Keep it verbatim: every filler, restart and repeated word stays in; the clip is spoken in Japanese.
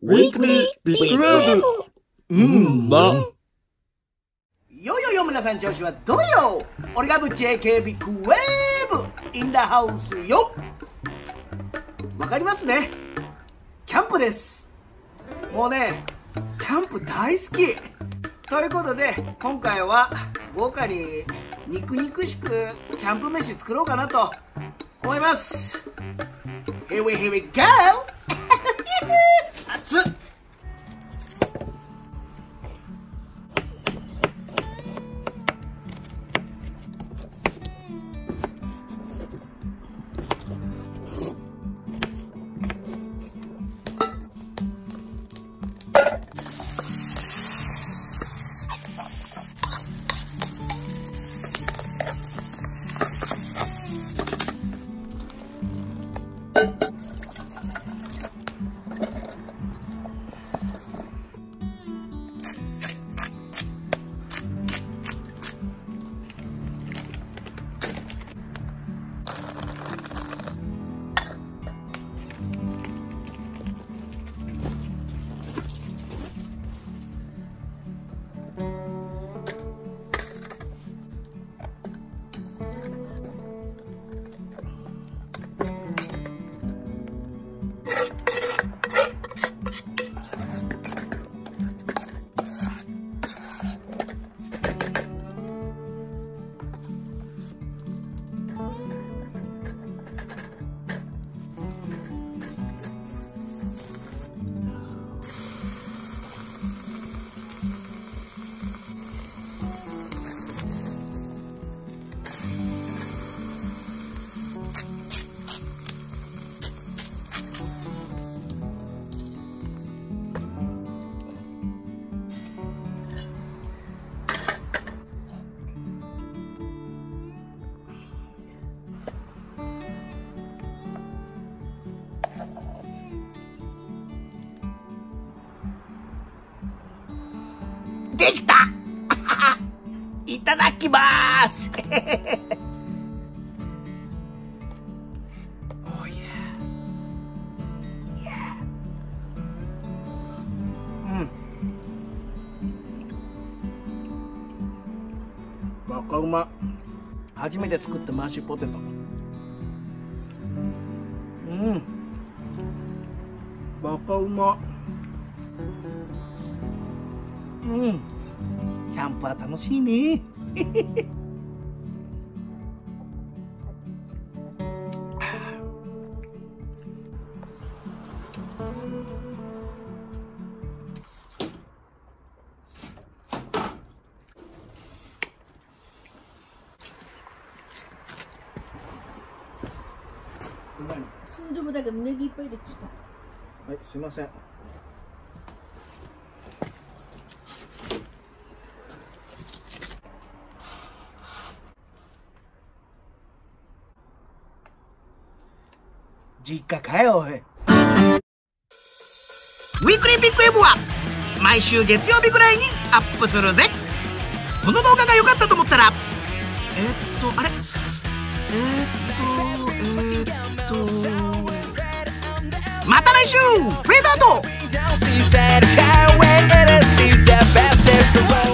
ウィークリービッグウェーブ。うんだ。よよよ皆さん調子はどうよ。俺がぶっち エーケー ビッグウェーブインダハウスよ。わかりますね。キャンプです。もうねキャンプ大好きということで、今回は豪華に肉肉しくキャンプ飯作ろうかなと思います。 Here we, here we go 熱っ。できたいただきます。おいやうんバカうま。初めて作ったマッシュポテト。うんバカうま。うん、キャンプは楽しいね。 新丈夫だけどネギいっぱい入れちゃった。 はい、すいません。実家かよおい。ウィークリービッグウェブは毎週月曜日ぐらいにアップするぜ。この動画が良かったと思ったらえー、っとあれえー、っとえー、っとまた来週フェードアウト。